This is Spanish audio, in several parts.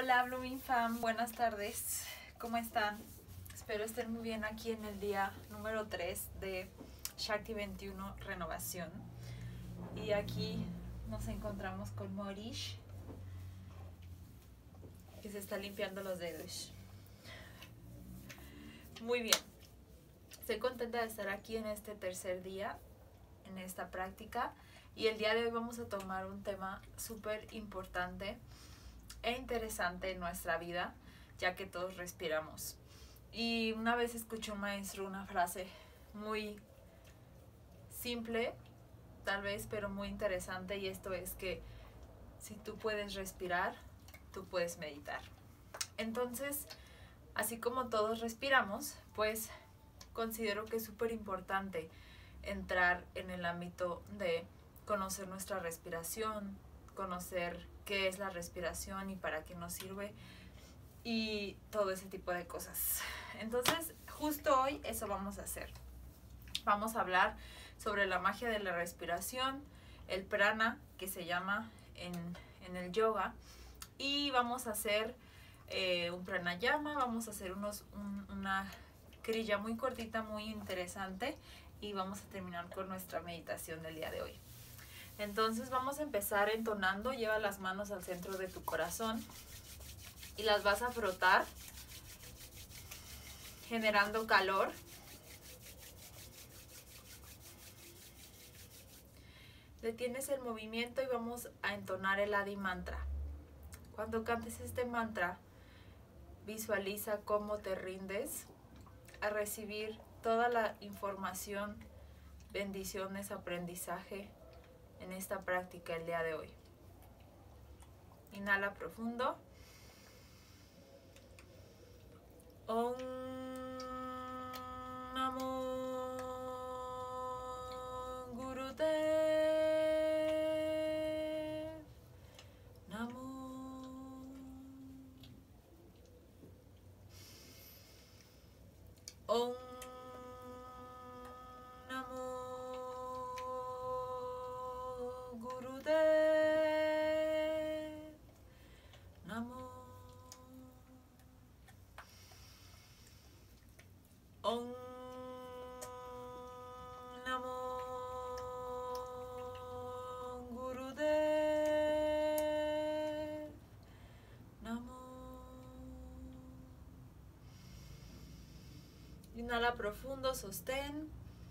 Hola Blooming Fam, buenas tardes, ¿cómo están? Espero estén muy bien aquí en el día número 3 de Shakti 21 Renovación. Y aquí nos encontramos con Morish, que se está limpiando los dedos. Muy bien, estoy contenta de estar aquí en este tercer día, en esta práctica. Y el día de hoy vamos a tomar un tema súper importante e interesante en nuestra vida, ya que todos respiramos. Y una vez escuché un maestro una frase muy simple, tal vez, pero muy interesante, y esto es que si tú puedes respirar, tú puedes meditar. Entonces, así como todos respiramos, pues considero que es súper importante entrar en el ámbito de conocer nuestra respiración, conocer qué es la respiración y para qué nos sirve y todo ese tipo de cosas. Entonces, justo hoy eso vamos a hacer. Vamos a hablar sobre la magia de la respiración, el prana, que se llama en el yoga, y vamos a hacer un pranayama, vamos a hacer una kriya muy cortita, muy interesante, y vamos a terminar con nuestra meditación del día de hoy. Entonces vamos a empezar entonando. Lleva las manos al centro de tu corazón y las vas a frotar, generando calor. Detienes el movimiento y vamos a entonar el Adi Mantra. Cuando cantes este mantra, visualiza cómo te rindes a recibir toda la información, bendiciones, aprendizaje en esta práctica el día de hoy. Inhala profundo. Om Namo Gurudev Namo. Om Namo Gurudev Namo. Om Namo Gurudev Namo. Inhala profundo, sostén.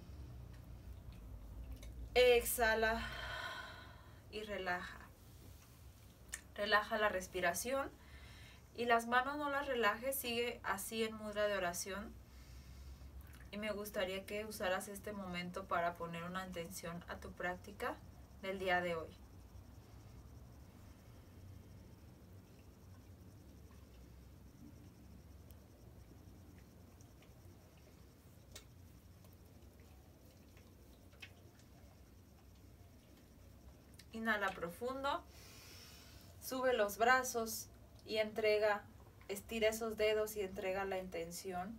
Exhala y relaja. Relaja la respiración y las manos no las relajes, sigue así en mudra de oración. Y me gustaría que usaras este momento para poner una intención a tu práctica del día de hoy. Inhala profundo, sube los brazos y estira esos dedos y entrega la intención.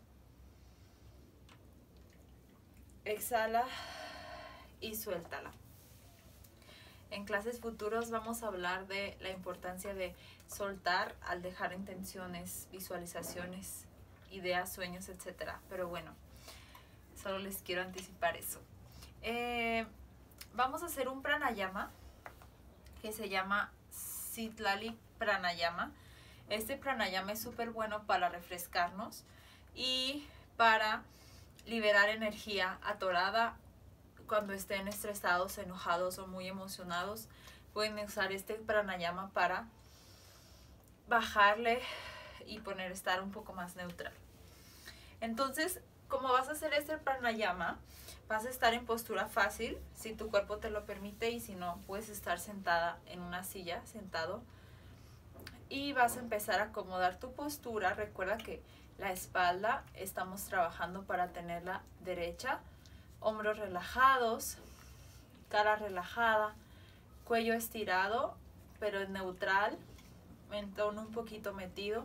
Exhala y suéltala. En clases futuras vamos a hablar de la importancia de soltar al dejar intenciones, visualizaciones, ideas, sueños, etc. Pero bueno, solo les quiero anticipar eso. Vamos a hacer un pranayama que se llama Sitlali Pranayama. Este pranayama es súper bueno para refrescarnos y para liberar energía atorada cuando estén estresados, enojados o muy emocionados. Pueden usar este pranayama para bajarle y estar un poco más neutral. Entonces, como vas a hacer este pranayama, vas a estar en postura fácil, si tu cuerpo te lo permite, y si no, puedes estar sentada en una silla, sentado. Y vas a empezar a acomodar tu postura. Recuerda que la espalda estamos trabajando para tenerla derecha, hombros relajados, cara relajada, cuello estirado, pero neutral, mentón un poquito metido.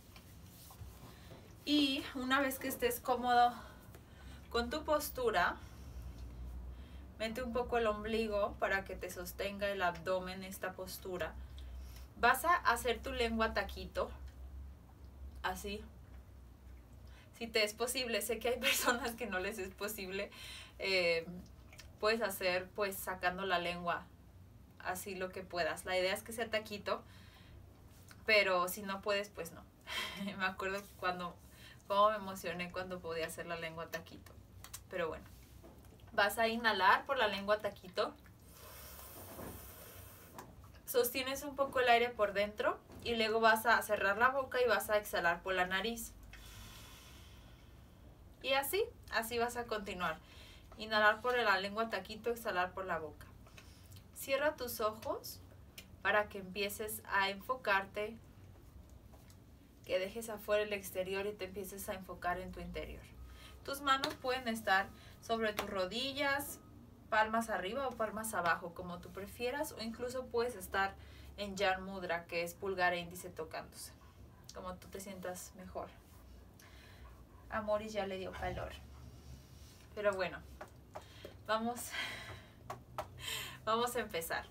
Y una vez que estés cómodo con tu postura, mete un poco el ombligo para que te sostenga el abdomen esta postura. Vas a hacer tu lengua taquito, así. Si te es posible, sé que hay personas que no les es posible, puedes hacer pues sacando la lengua, así lo que puedas. La idea es que sea taquito, pero si no puedes, pues no. Me acuerdo cómo me emocioné cuando podía hacer la lengua taquito. Pero bueno, vas a inhalar por la lengua taquito. Sostienes un poco el aire por dentro y luego vas a cerrar la boca y vas a exhalar por la nariz. Y así vas a continuar. Inhalar por la lengua taquito, exhalar por la boca. Cierra tus ojos para que empieces a enfocarte, que dejes afuera el exterior y te empieces a enfocar en tu interior. Tus manos pueden estar sobre tus rodillas, palmas arriba o palmas abajo, como tú prefieras, o incluso puedes estar en Jan Mudra, que es pulgar e índice tocándose, como tú te sientas mejor. A Moris ya le dio calor. Pero bueno, vamos a empezar.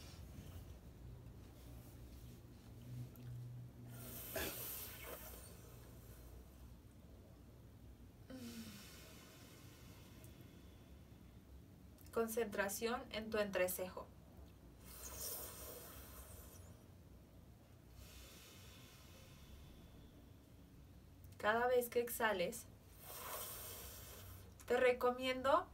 Concentración en tu entrecejo. Cada vez que exhales, te recomiendo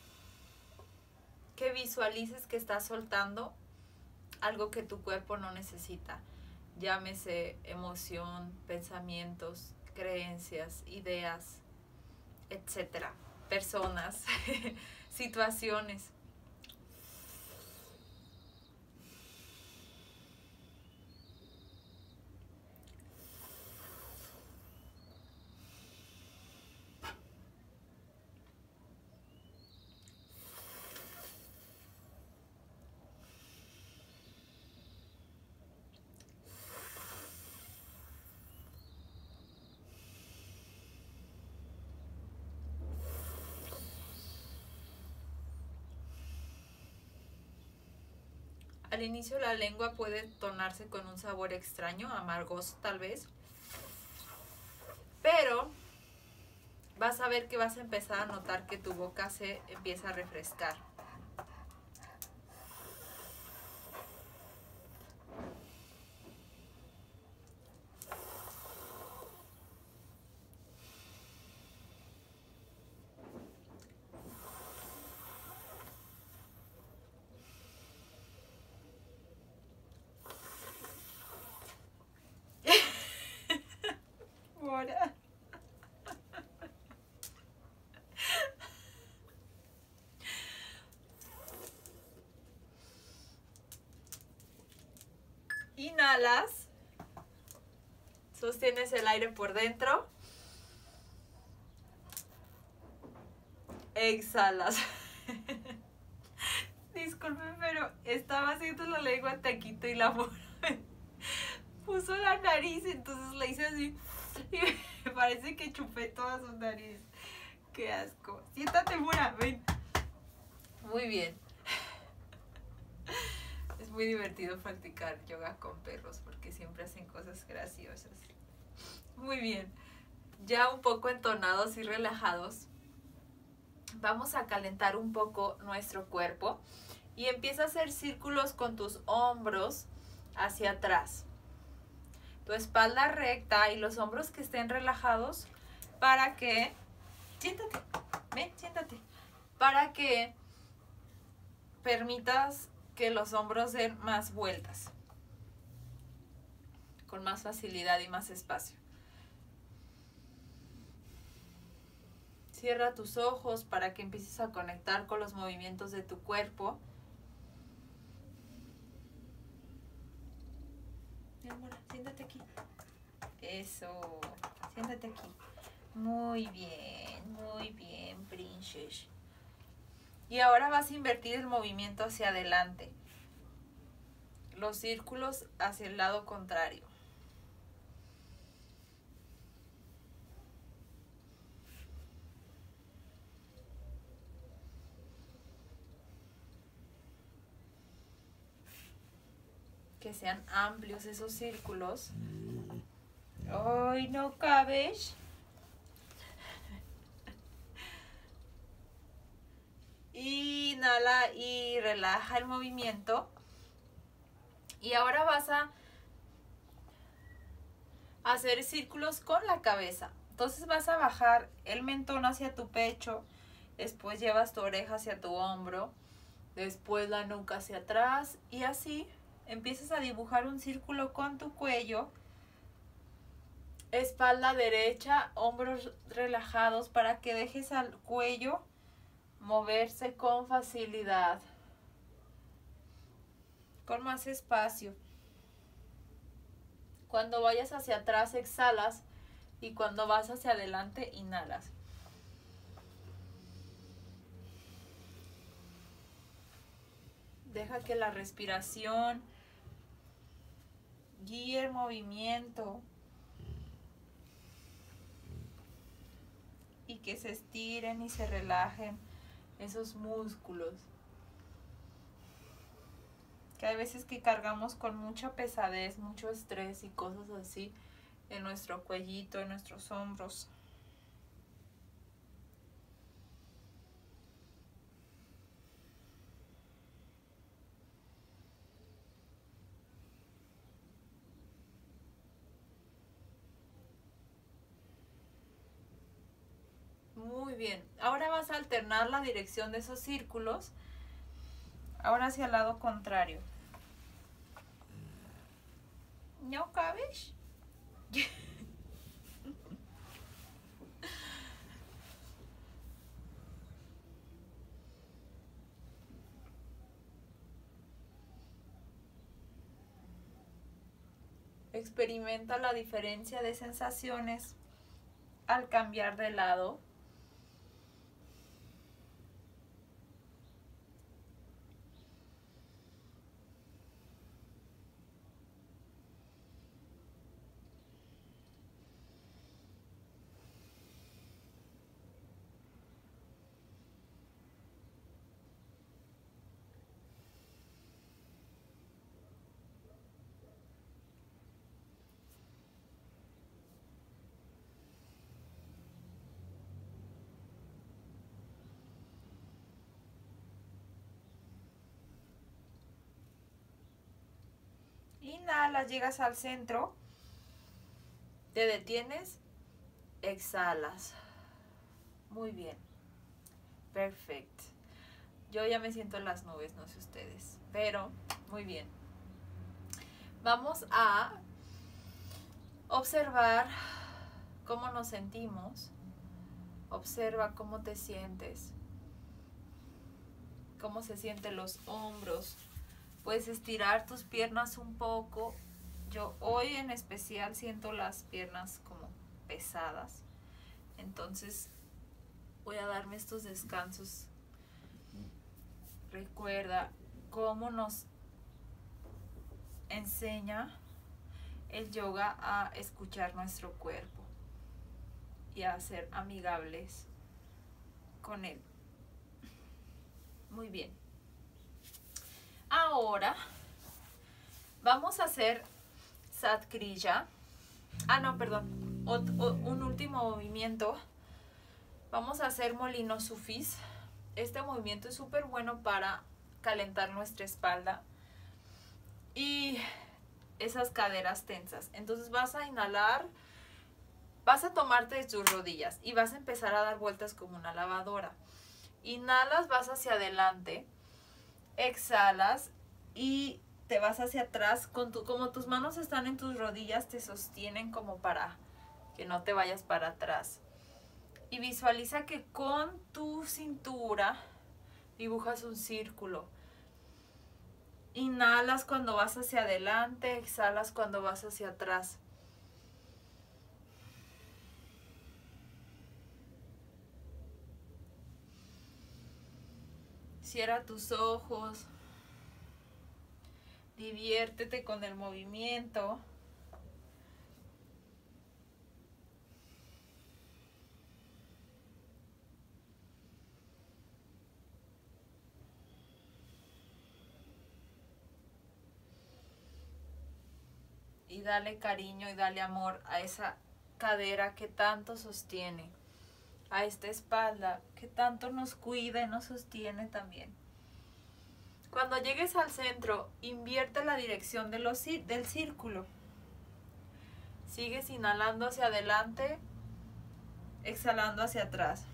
que visualices que estás soltando algo que tu cuerpo no necesita. Llámese emoción, pensamientos, creencias, ideas, etcétera. Personas, situaciones. Al inicio la lengua puede tornarse con un sabor extraño, amargoso tal vez, pero vas a ver que vas a empezar a notar que tu boca se empieza a refrescar. Ahora. Inhalas, sostienes el aire por dentro, exhalas. Disculpen, pero estaba haciendo la lengua taquito y la mora puso la nariz, entonces la hice así y me parece que chupé toda su nariz. Qué asco. Siéntate, Mora, ven. Muy bien. Es muy divertido practicar yoga con perros porque siempre hacen cosas graciosas. Muy bien. Ya un poco entonados y relajados, vamos a calentar un poco nuestro cuerpo y empieza a hacer círculos con tus hombros hacia atrás. Tu espalda recta y los hombros que estén relajados para que... Siéntate, ven, siéntate. Para que permitas que los hombros den más vueltas, con más facilidad y más espacio. Cierra tus ojos para que empieces a conectar con los movimientos de tu cuerpo. Mi amor, siéntate aquí. Eso, siéntate aquí. Muy bien, princess. Y ahora vas a invertir el movimiento hacia adelante. Los círculos hacia el lado contrario. que sean amplios esos círculos. ¡Ay, no cabes! Inhala y relaja el movimiento. Y ahora vas a hacer círculos con la cabeza. Entonces vas a bajar el mentón hacia tu pecho, después llevas tu oreja hacia tu hombro, después la nuca hacia atrás y así empiezas a dibujar un círculo con tu cuello, espalda derecha, hombros relajados para que dejes al cuello moverse con facilidad, con más espacio. Cuando vayas hacia atrás exhalas y cuando vas hacia adelante inhalas. Deja que la respiración guíe el movimiento y que se estiren y se relajen esos músculos. Que hay veces que cargamos con mucha pesadez, mucho estrés y cosas así en nuestro cuellito, en nuestros hombros. Muy bien. Ahora vas a alternar la dirección de esos círculos. Ahora hacia el lado contrario. ¿No cabes? Experimenta la diferencia de sensaciones al cambiar de lado. Inhalas, llegas al centro, te detienes, exhalas. Muy bien, perfecto. Yo ya me siento en las nubes, no sé ustedes, pero muy bien. Vamos a observar cómo nos sentimos. Observa cómo te sientes, cómo se sienten los hombros. Puedes estirar tus piernas un poco. Yo hoy en especial siento las piernas como pesadas. Entonces voy a darme estos descansos. Recuerda cómo nos enseña el yoga a escuchar nuestro cuerpo y a ser amigables con él. Muy bien. Ahora vamos a hacer Satkriya. No, perdón. Un último movimiento. Vamos a hacer molino sufis. Este movimiento es súper bueno para calentar nuestra espalda y esas caderas tensas. Entonces vas a inhalar, vas a tomarte de tus rodillas y vas a empezar a dar vueltas como una lavadora. Inhalas, vas hacia adelante, exhalas y te vas hacia atrás. Como tus manos están en tus rodillas, te sostienen como para que no te vayas para atrás. Y visualiza que con tu cintura dibujas un círculo. Inhalas cuando vas hacia adelante, exhalas cuando vas hacia atrás. Cierra tus ojos. Diviértete con el movimiento. dale cariño y dale amor a esa cadera que tanto sostiene, a esta espalda que tanto nos cuida y nos sostiene también. Cuando llegues al centro, invierte la dirección del círculo. Sigues inhalando hacia adelante, exhalando hacia atrás.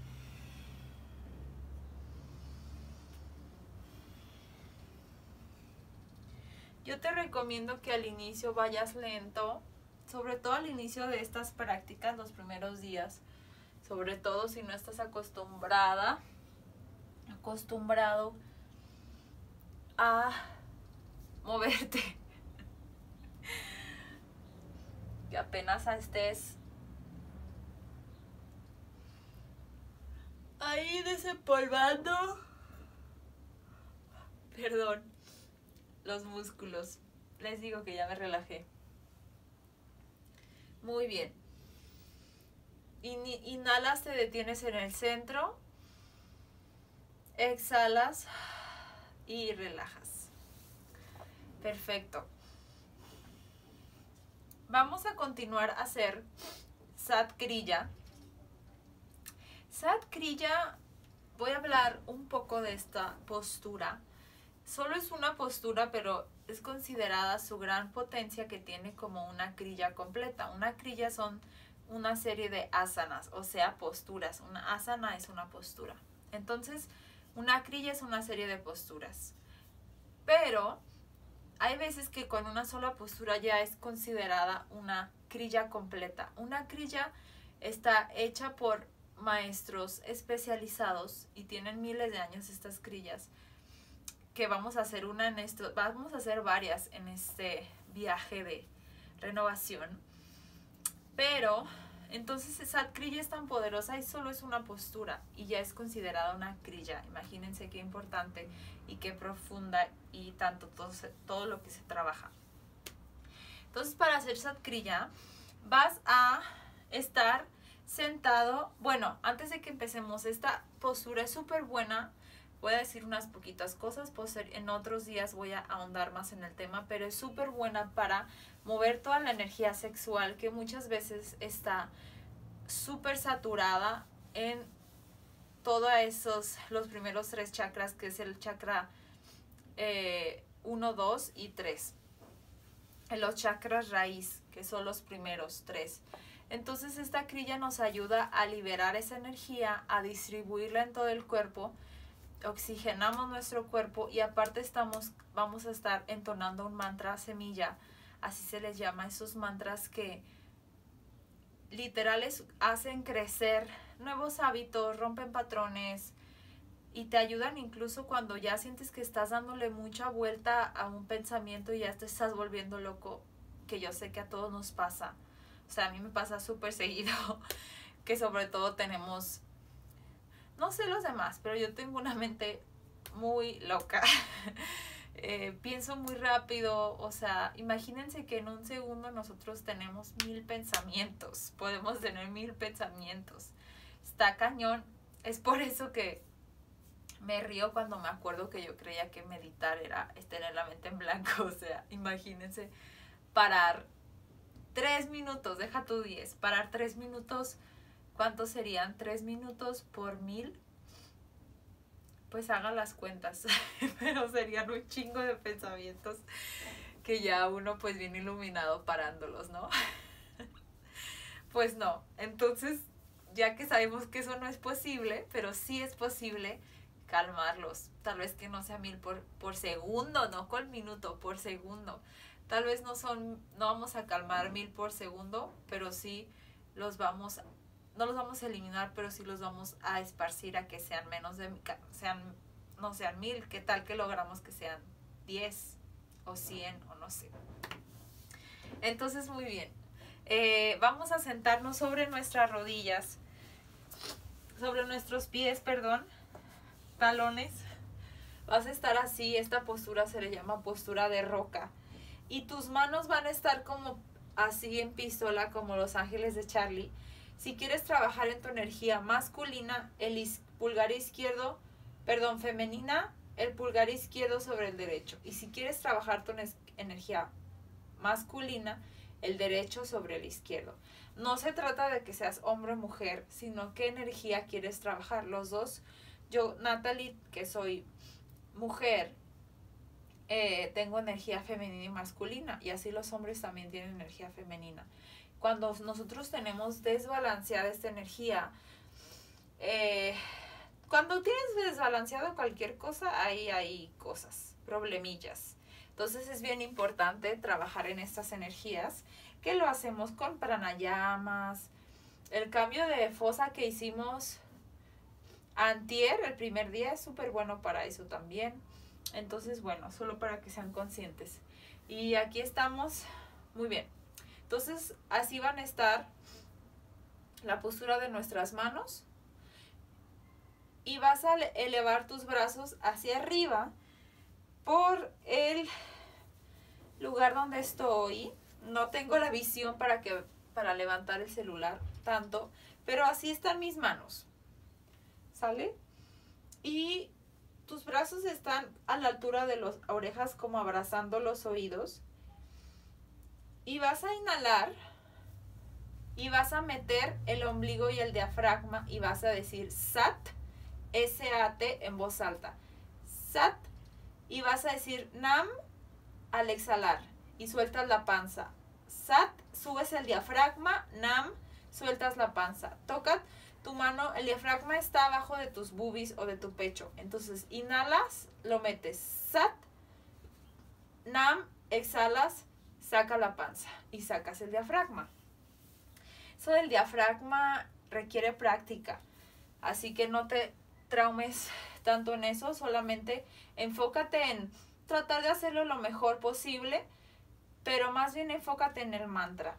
Yo te recomiendo que al inicio vayas lento, sobre todo al inicio de estas prácticas, los primeros días, sobre todo si no estás acostumbrado a moverte, que apenas estés ahí desempolvando, perdón, los músculos. Les digo que ya me relajé. Muy bien. Inhalas, te detienes en el centro, exhalas y relajas. Perfecto. Vamos a continuar a hacer Sat Kriya. Sat Kriya, voy a hablar un poco de esta postura. Solo es una postura, pero es considerada su gran potencia que tiene como una kriya completa. Una kriya son una serie de asanas, o sea, posturas. Una asana es una postura. Entonces, una kriya es una serie de posturas. Pero hay veces que con una sola postura ya es considerada una kriya completa. Una kriya está hecha por maestros especializados y tienen miles de años estas kriyas, que vamos a hacer vamos a hacer varias en este viaje de renovación. Pero entonces esa kriya es tan poderosa y solo es una postura y ya es considerada una kriya. Imagínense qué importante y qué profunda y tanto todo lo que se trabaja. Entonces, para hacer Sat Kriya vas a estar sentado. Bueno, antes de que empecemos, esta postura es súper buena. Voy a decir unas poquitas cosas, pues en otros días voy a ahondar más en el tema, pero es súper buena para mover toda la energía sexual que muchas veces está súper saturada en todos los primeros 3 chakras, que es el chakra 1, 2 y 3. En los chakras raíz, que son los primeros 3. Entonces esta kriya nos ayuda a liberar esa energía, a distribuirla en todo el cuerpo. Oxigenamos nuestro cuerpo y aparte vamos a estar entonando un mantra semilla, así se les llama, esos mantras que literales hacen crecer nuevos hábitos, rompen patrones y te ayudan incluso cuando ya sientes que estás dándole mucha vuelta a un pensamiento y ya te estás volviendo loco, que yo sé que a todos nos pasa. O sea, a mí me pasa súper seguido que sobre todo tenemos, no sé los demás, pero yo tengo una mente muy loca. Pienso muy rápido, o sea, imagínense que en un segundo nosotros tenemos 1000 pensamientos, podemos tener 1000 pensamientos. Está cañón, es por eso que me río cuando me acuerdo que yo creía que meditar era tener la mente en blanco. O sea, imagínense parar 3 minutos, deja tu 10, parar 3 minutos. ¿Cuántos serían 3 minutos por 1000? Pues hagan las cuentas, pero serían un chingo de pensamientos que ya uno pues viene iluminado parándolos, ¿no? Pues no, entonces ya que sabemos que eso no es posible, pero sí es posible calmarlos. Tal vez que no sea 1000 por segundo, no con minuto, por segundo. Tal vez no vamos a calmar 1000 por segundo, pero sí no los vamos a eliminar, pero sí los vamos a esparcir a que sean no sean 1000. ¿Qué tal que logramos que sean 10 o 100 o no sé? Entonces, muy bien. Vamos a sentarnos sobre nuestras rodillas, sobre nuestros pies, talones. Vas a estar así. Esta postura se le llama postura de roca. Y tus manos van a estar como así en pistola, como los ángeles de Charlie. Si quieres trabajar en tu energía masculina, femenina, el pulgar izquierdo sobre el derecho. Y si quieres trabajar tu energía masculina, el derecho sobre el izquierdo. No se trata de que seas hombre o mujer, sino qué energía quieres trabajar. Los dos, yo, Natalie, que soy mujer, tengo energía femenina y masculina, y así los hombres también tienen energía femenina. Cuando nosotros tenemos desbalanceada esta energía, cuando tienes desbalanceado cualquier cosa, ahí hay cosas, problemillas. Entonces es bien importante trabajar en estas energías, que lo hacemos con pranayamas. El cambio de fosa que hicimos antier, el primer día, es súper bueno para eso también. Entonces, bueno, solo para que sean conscientes. Y aquí estamos, muy bien. Entonces, así van a estar la postura de nuestras manos. Y vas a elevar tus brazos hacia arriba por el lugar donde estoy. No tengo la visión para levantar el celular tanto, pero así están mis manos. ¿Sale? Y tus brazos están a la altura de las orejas, como abrazando los oídos. Y vas a inhalar y vas a meter el ombligo y el diafragma y vas a decir SAT, S-A-T en voz alta. SAT. Y vas a decir NAM al exhalar y sueltas la panza. SAT, subes el diafragma. NAM, sueltas la panza. Toca tu mano, el diafragma está abajo de tus boobies o de tu pecho. Entonces inhalas, lo metes. SAT, NAM, exhalas, saca la panza y sacas el diafragma. Eso del diafragma requiere práctica, así que no te traumes tanto en eso, solamente enfócate en tratar de hacerlo lo mejor posible, pero más bien enfócate en el mantra.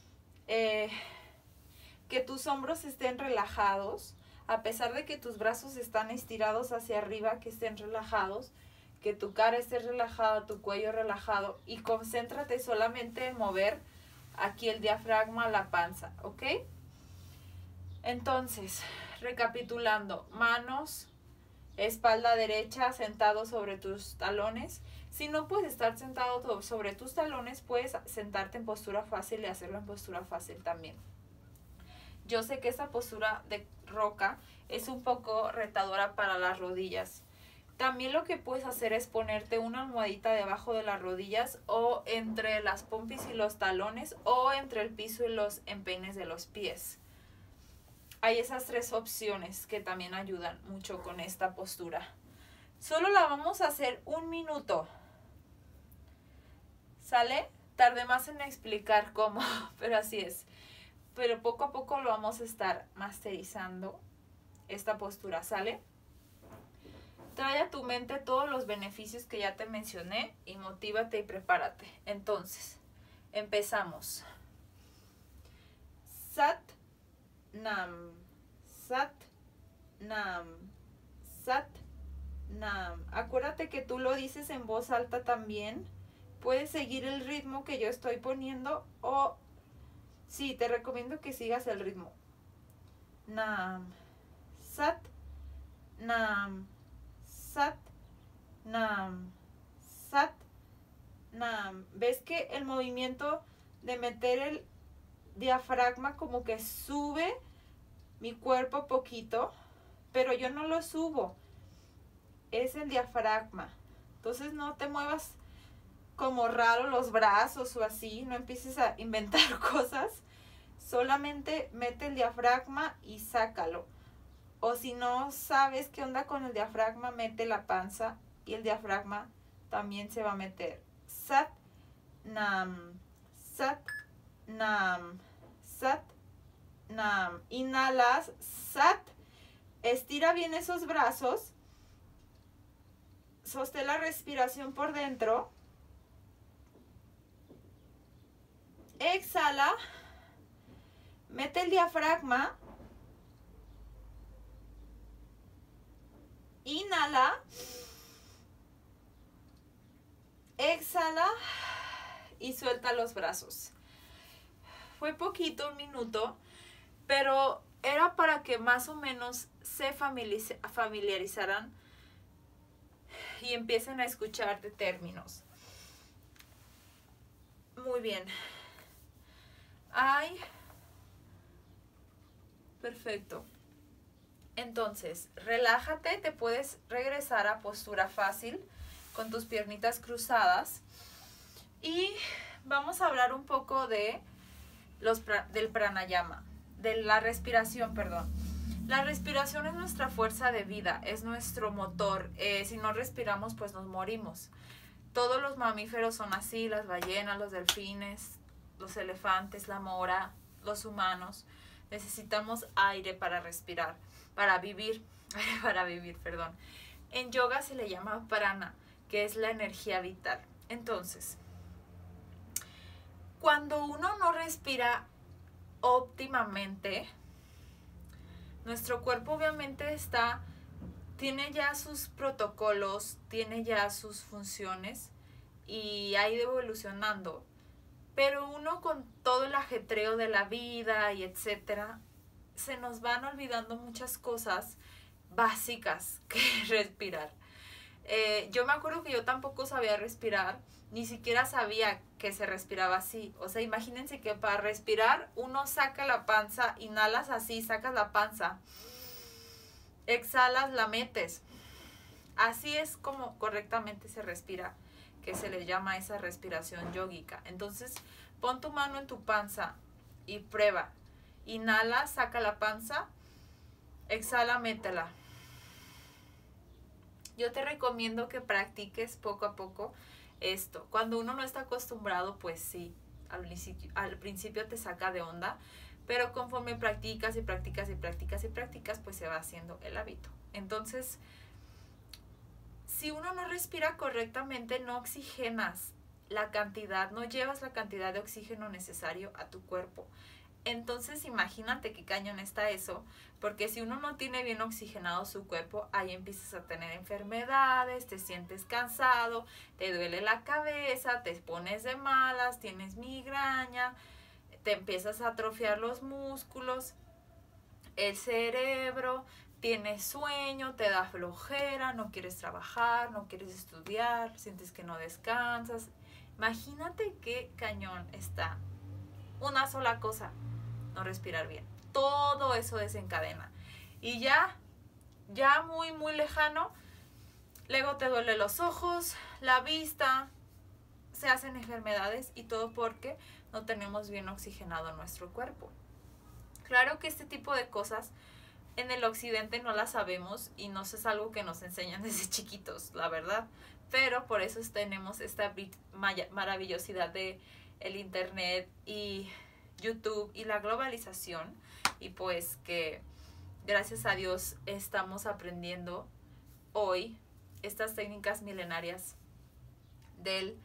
Que tus hombros estén relajados, a pesar de que tus brazos están estirados hacia arriba, que estén relajados, que tu cara esté relajada, tu cuello relajado, y concéntrate solamente en mover aquí el diafragma, la panza, ¿ok? Entonces, recapitulando, manos, espalda derecha, sentado sobre tus talones. Si no puedes estar sentado sobre tus talones, puedes sentarte en postura fácil y hacerlo en postura fácil también. Yo sé que esta postura de roca es un poco retadora para las rodillas. También lo que puedes hacer es ponerte una almohadita debajo de las rodillas o entre las pompis y los talones o entre el piso y los empeines de los pies. Hay esas tres opciones que también ayudan mucho con esta postura. Solo la vamos a hacer 1 minuto. ¿Sale? Tardé más en explicar cómo, pero así es. Pero poco a poco lo vamos a estar masterizando esta postura, ¿sale? Trae a tu mente todos los beneficios que ya te mencioné y motívate y prepárate. Entonces, empezamos. Sat, Nam, Sat, Nam, Sat, Nam. Acuérdate que tú lo dices en voz alta también. Puedes seguir el ritmo que yo estoy poniendo o sí, te recomiendo que sigas el ritmo. Nam, Sat, Nam, Sat, Nam, Sat, Nam. ¿Ves que el movimiento de meter el diafragma como que sube mi cuerpo poquito, pero yo no lo subo? Es el diafragma. Entonces no te muevas como raro los brazos o así, no empieces a inventar cosas. Solamente mete el diafragma y sácalo. O si no sabes qué onda con el diafragma, mete la panza y el diafragma también se va a meter. Sat, Nam, Sat, Nam, Sat, Nam. Inhalas, Sat. Estira bien esos brazos. Sostén la respiración por dentro. Exhala. Mete el diafragma. Inhala. Exhala. Y suelta los brazos. Fue poquito, 1 minuto, pero era para que más o menos se familiarizaran y empiecen a escuchar de términos. Muy bien. Ay, perfecto. Entonces, relájate, te puedes regresar a postura fácil con tus piernitas cruzadas y vamos a hablar un poco de del pranayama, de la respiración, perdón. La respiración es nuestra fuerza de vida, es nuestro motor. Si no respiramos, pues nos morimos. Todos los mamíferos son así, las ballenas, los delfines, los elefantes, la mora, los humanos. Necesitamos aire para respirar, para vivir, perdón. En yoga se le llama prana, que es la energía vital. Entonces, cuando uno no respira óptimamente, nuestro cuerpo obviamente tiene ya sus protocolos, tiene ya sus funciones y ha ido evolucionando. Pero uno con todo el ajetreo de la vida y etcétera, se nos van olvidando muchas cosas básicas que respirar. Yo me acuerdo que yo tampoco sabía respirar, ni siquiera sabía que se respiraba así. O sea, imagínense que para respirar uno saca la panza, inhalas así, sacas la panza, exhalas, la metes. Así es como correctamente se respira, que se le llama esa respiración yógica. Entonces, pon tu mano en tu panza y prueba. Inhala, saca la panza, exhala, métela. Yo te recomiendo que practiques poco a poco esto. Cuando uno no está acostumbrado, pues sí, al principio te saca de onda, pero conforme practicas y practicas y practicas y practicas, pues se va haciendo el hábito. Entonces, si uno no respira correctamente, no oxigenas la cantidad, no llevas la cantidad de oxígeno necesario a tu cuerpo. Entonces imagínate qué cañón está eso, porque si uno no tiene bien oxigenado su cuerpo, ahí empiezas a tener enfermedades, te sientes cansado, te duele la cabeza, te pones de malas, tienes migraña, te empiezas a atrofiar los músculos, el cerebro, tienes sueño, te da flojera, no quieres trabajar, no quieres estudiar, sientes que no descansas. Imagínate qué cañón está una sola cosa, no respirar bien. Todo eso desencadena. Y ya muy, muy lejano, luego te duele los ojos, la vista, se hacen enfermedades y todo porque no tenemos bien oxigenado nuestro cuerpo. Claro que este tipo de cosas en el occidente no las sabemos y no es algo que nos enseñan desde chiquitos, la verdad. Pero por eso tenemos esta maravillosidad de el internet y YouTube y la globalización, y pues que gracias a Dios estamos aprendiendo hoy estas técnicas milenarias del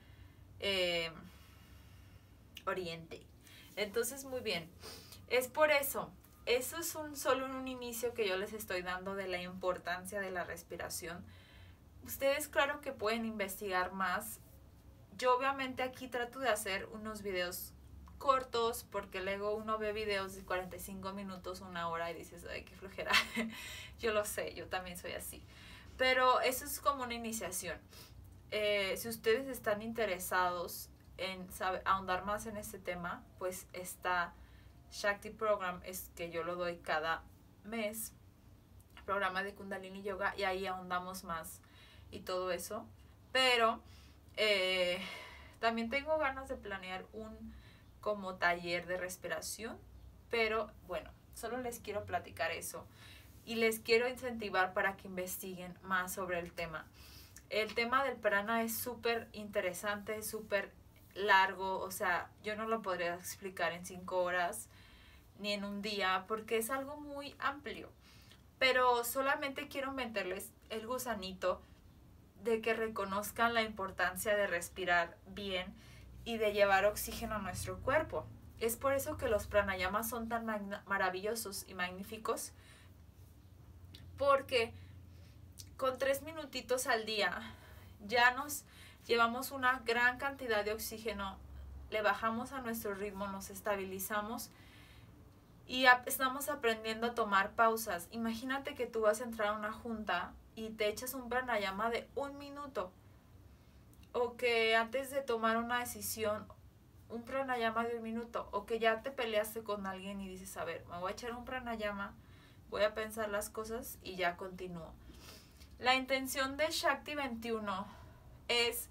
Oriente. Entonces, muy bien, es por eso es solo un inicio que yo les estoy dando de la importancia de la respiración. Ustedes claro que pueden investigar más. Yo obviamente aquí trato de hacer unos videos cortos, porque luego uno ve videos de 45 minutos, una hora y dices, ay, qué flojera. Yo lo sé, yo también soy así. Pero eso es como una iniciación. Si ustedes están interesados en ahondar más en este tema, pues está Shakti Program, es que yo lo doy cada mes, programa de Kundalini Yoga, y ahí ahondamos más y todo eso. Pero también tengo ganas de planear un como taller de respiración, pero bueno, solo les quiero platicar eso y les quiero incentivar para que investiguen más sobre el tema. El tema del prana es súper interesante, es súper largo, o sea, yo no lo podría explicar en 5 horas ni en un día porque es algo muy amplio, pero solamente quiero meterles el gusanito de que reconozcan la importancia de respirar bien y de llevar oxígeno a nuestro cuerpo. Es por eso que los pranayamas son tan maravillosos y magníficos, porque con 3 minutitos al día ya nos llevamos una gran cantidad de oxígeno, le bajamos a nuestro ritmo, nos estabilizamos y estamos aprendiendo a tomar pausas. Imagínate que tú vas a entrar a una junta y te echas un pranayama de 1 minuto, o que antes de tomar una decisión un pranayama de 1 minuto, o que ya te peleaste con alguien y dices, a ver, me voy a echar un pranayama, voy a pensar las cosas y ya continúo. La intención de Shakti 21 es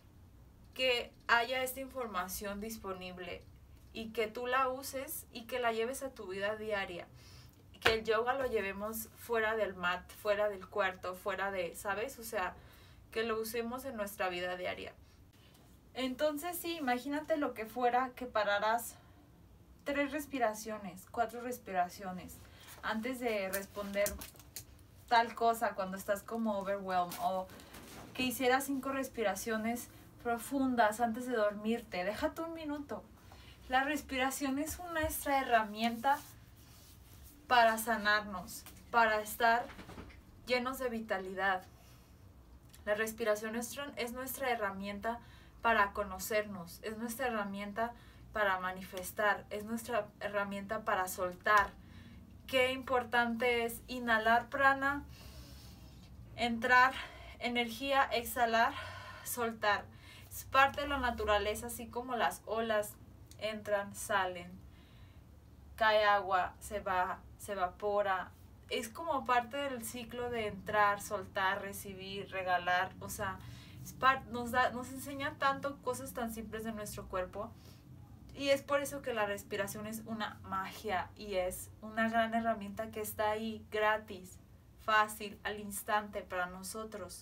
que haya esta información disponible y que tú la uses y que la lleves a tu vida diaria. Que el yoga lo llevemos fuera del mat, fuera del cuarto, fuera de, ¿sabes? O sea, que lo usemos en nuestra vida diaria. Entonces sí, imagínate lo que fuera que pararas 3 respiraciones, 4 respiraciones antes de responder tal cosa cuando estás como overwhelmed, o que hicieras 5 respiraciones profundas antes de dormirte. Déjate 1 minuto. La respiración es nuestra herramienta para sanarnos, para estar llenos de vitalidad. La respiración es nuestra herramienta para conocernos, es nuestra herramienta para manifestar, es nuestra herramienta para soltar. Qué importante es inhalar prana, entrar energía, exhalar, soltar. Es parte de la naturaleza, así como las olas entran, salen, cae agua, se va, se evapora. Es como parte del ciclo de entrar, soltar, recibir, regalar. O sea, nos enseña tanto cosas tan simples de nuestro cuerpo. Y es por eso que la respiración es una magia y es una gran herramienta que está ahí gratis, fácil, al instante para nosotros.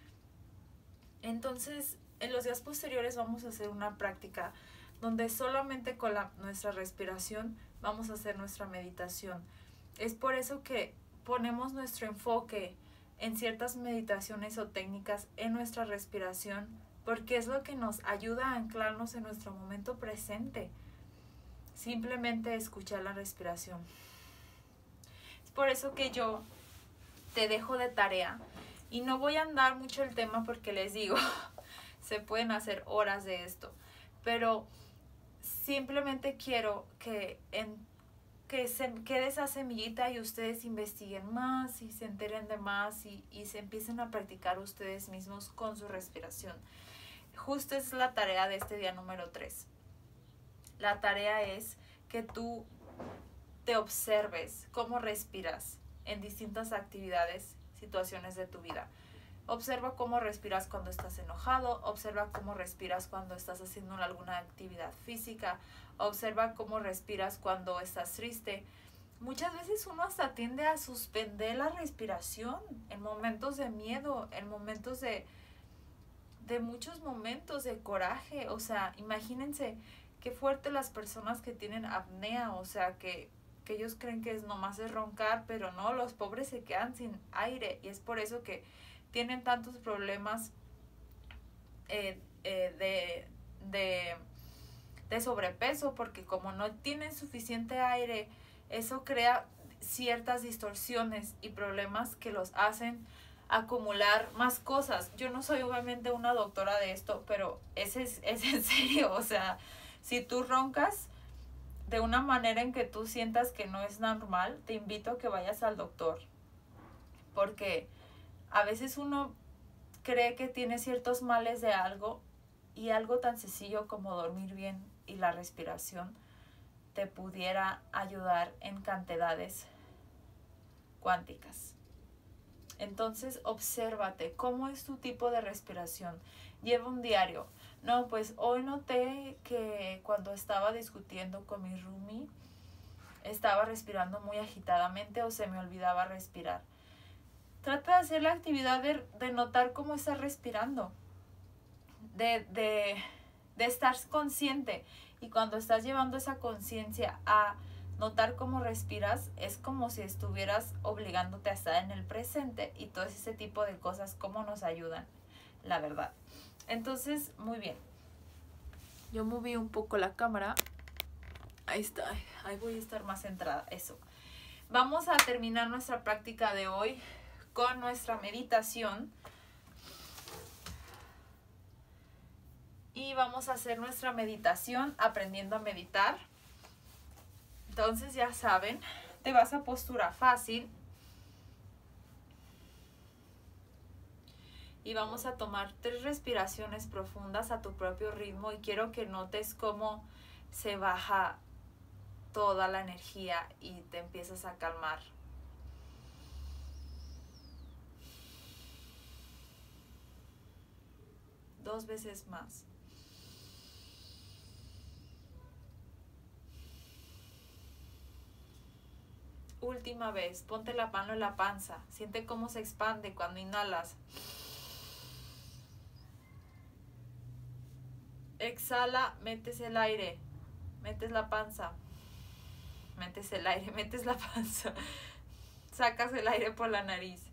Entonces, en los días posteriores vamos a hacer una práctica donde solamente con nuestra respiración vamos a hacer nuestra meditación. Es por eso que ponemos nuestro enfoque en ciertas meditaciones o técnicas en nuestra respiración, porque es lo que nos ayuda a anclarnos en nuestro momento presente. Simplemente escuchar la respiración. Es por eso que yo te dejo de tarea, y no voy a andar mucho el tema porque les digo, se pueden hacer horas de esto, pero simplemente quiero que se quede esa semillita y ustedes investiguen más y se enteren de más y se empiecen a practicar ustedes mismos con su respiración. Justo es la tarea de este día número 3. La tarea es que tú te observes cómo respiras en distintas actividades, situaciones de tu vida. Observa cómo respiras cuando estás enojado, observa cómo respiras cuando estás haciendo alguna actividad física, observa cómo respiras cuando estás triste. Muchas veces uno hasta tiende a suspender la respiración en momentos de miedo, en momentos de muchos momentos de coraje. O sea, imagínense qué fuerte las personas que tienen apnea, o sea, que ellos creen que nomás es roncar, pero no, los pobres se quedan sin aire y es por eso que tienen tantos problemas de sobrepeso, porque como no tienen suficiente aire, eso crea ciertas distorsiones y problemas que los hacen acumular más cosas. Yo no soy obviamente una doctora de esto, pero es en serio. O sea, si tú roncas de una manera en que tú sientas que no es normal, te invito a que vayas al doctor, porque a veces uno cree que tiene ciertos males de algo, y algo tan sencillo como dormir bien y la respiración te pudiera ayudar en cantidades cuánticas. Entonces, obsérvate, ¿cómo es tu tipo de respiración? Lleva un diario. No, pues hoy noté que cuando estaba discutiendo con mi roomie, estaba respirando muy agitadamente o se me olvidaba respirar. Trata de hacer la actividad de notar cómo estás respirando, de estar consciente. Y cuando estás llevando esa conciencia a notar cómo respiras, es como si estuvieras obligándote a estar en el presente, y todo ese tipo de cosas, cómo nos ayudan, la verdad. Entonces, muy bien. Yo moví un poco la cámara. Ahí está. Ahí voy a estar más centrada. Eso. Vamos a terminar nuestra práctica de hoy con nuestra meditación. Y vamos a hacer nuestra meditación aprendiendo a meditar. Entonces, ya saben, te vas a postura fácil. y vamos a tomar 3 respiraciones profundas a tu propio ritmo y quiero que notes cómo se baja toda la energía y te empiezas a calmar. Dos veces más. Última vez, ponte la mano en la panza, siente cómo se expande cuando inhalas. Exhala, metes el aire, metes la panza, metes el aire, metes la panza, sacas el aire por la nariz.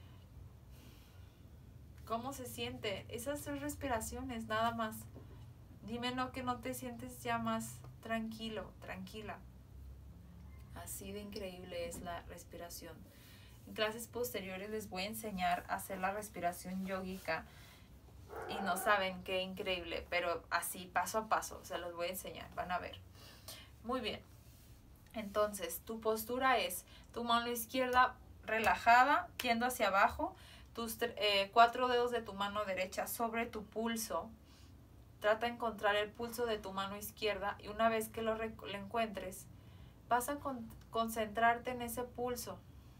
¿Cómo se siente? Esas 3 respiraciones, nada más. Dime no que no te sientes ya más tranquilo, tranquila. Así de increíble es la respiración. En clases posteriores les voy a enseñar a hacer la respiración yógica y no saben qué increíble, pero así paso a paso se los voy a enseñar, van a ver. Muy bien. Entonces, tu postura es tu mano izquierda relajada, yendo hacia abajo, tus 4 dedos de tu mano derecha sobre tu pulso. Trata de encontrar el pulso de tu mano izquierda y una vez que lo encuentres, vas a concentrarte en ese pulso.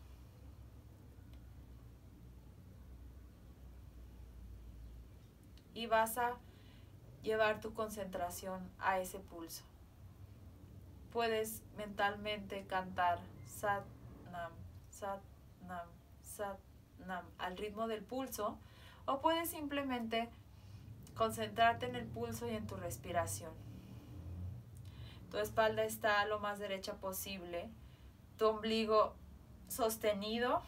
Y vas a llevar tu concentración a ese pulso. Puedes mentalmente cantar Sat Nam, Sat Nam, Sat Nam al ritmo del pulso, o puedes simplemente concentrarte en el pulso y en tu respiración. Tu espalda está lo más derecha posible, tu ombligo sostenido,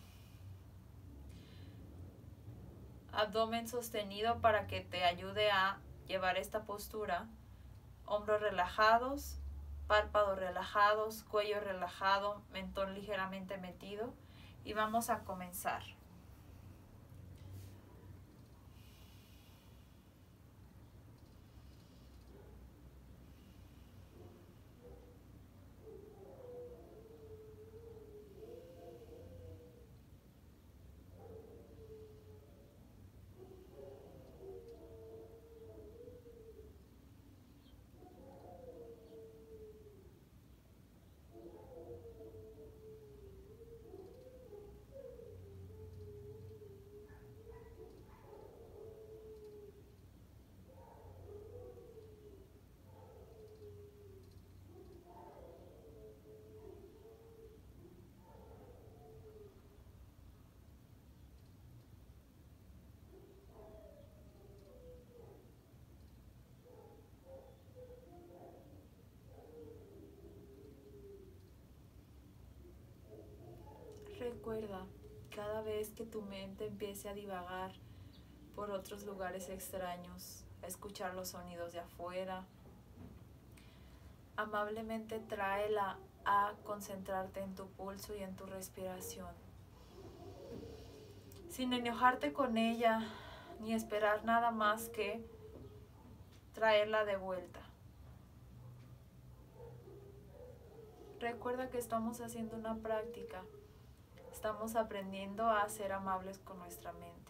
abdomen sostenido para que te ayude a llevar esta postura, hombros relajados, párpados relajados, cuello relajado, mentón ligeramente metido y vamos a comenzar. Recuerda, cada vez que tu mente empiece a divagar por otros lugares extraños, a escuchar los sonidos de afuera, amablemente tráela a concentrarte en tu pulso y en tu respiración. Sin enojarte con ella, ni esperar nada más que traerla de vuelta. Recuerda que estamos haciendo una práctica. Estamos aprendiendo a ser amables con nuestra mente.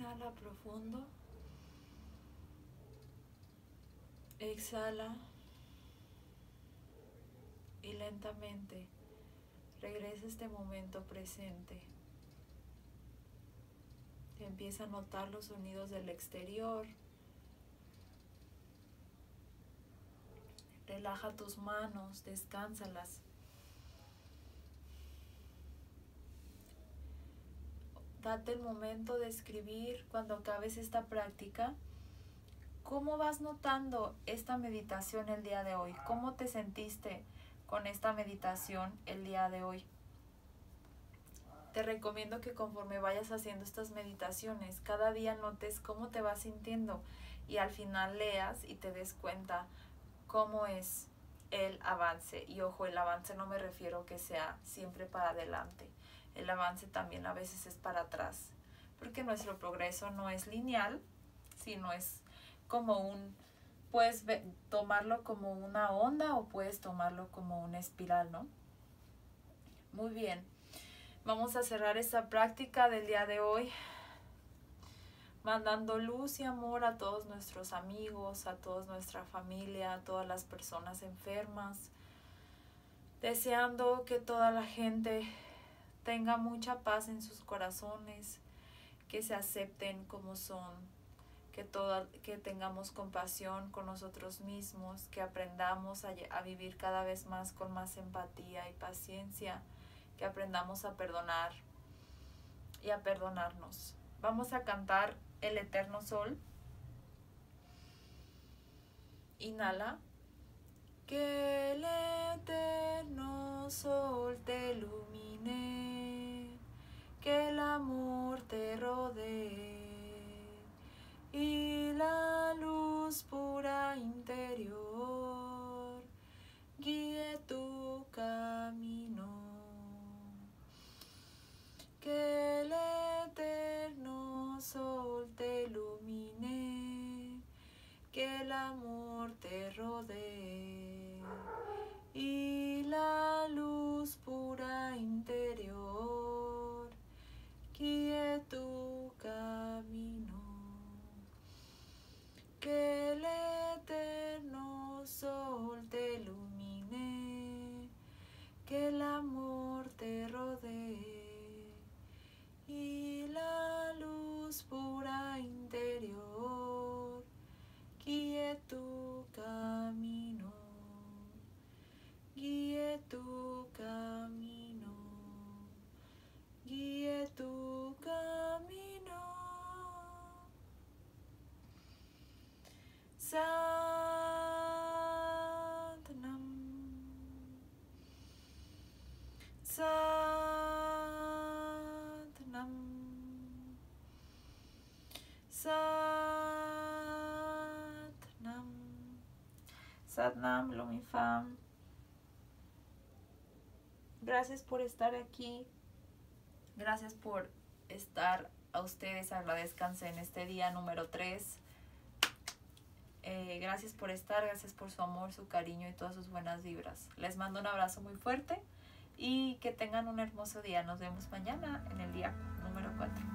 Inhala profundo. Exhala. Y lentamente regresa a este momento presente. Empieza a notar los sonidos del exterior. Relaja tus manos, descánsalas. Date el momento de escribir cuando acabes esta práctica. ¿Cómo vas notando esta meditación el día de hoy? ¿Cómo te sentiste con esta meditación el día de hoy? Te recomiendo que conforme vayas haciendo estas meditaciones, cada día notes cómo te vas sintiendo y al final leas y te des cuenta cómo es el avance. Y ojo, el avance no me refiero que sea siempre para adelante. El avance también a veces es para atrás, porque nuestro progreso no es lineal, sino es como puedes tomarlo como una onda o puedes tomarlo como una espiral, ¿no? Muy bien. Vamos a cerrar esta práctica del día de hoy mandando luz y amor a todos nuestros amigos, a toda nuestra familia, a todas las personas enfermas, deseando que toda la gente tenga mucha paz en sus corazones, que se acepten como son, que tengamos compasión con nosotros mismos, que aprendamos a vivir cada vez más con más empatía y paciencia, que aprendamos a perdonar y a perdonarnos. Vamos a cantar El Eterno Sol. Inhala. Que el eterno sol te ilumine, que el amor te rodee y la luz pura interior guíe tu camino. Que el eterno sol te ilumine, que el amor te rodee y la luz pura interior guíe tu camino. Que el eterno sol te ilumine, que el amor te rodee y la luz pura interior guíe tu camino, guíe tu camino, guíe tu camino. Satnam, Satnam, Satnam, Satnam Lumifam. Gracias por estar aquí. Gracias por estar a ustedes. Agradezcanse en este día número 3. Gracias por estar, gracias por su amor, su cariño y todas sus buenas vibras. Les mando un abrazo muy fuerte y que tengan un hermoso día. Nos vemos mañana en el día número 4.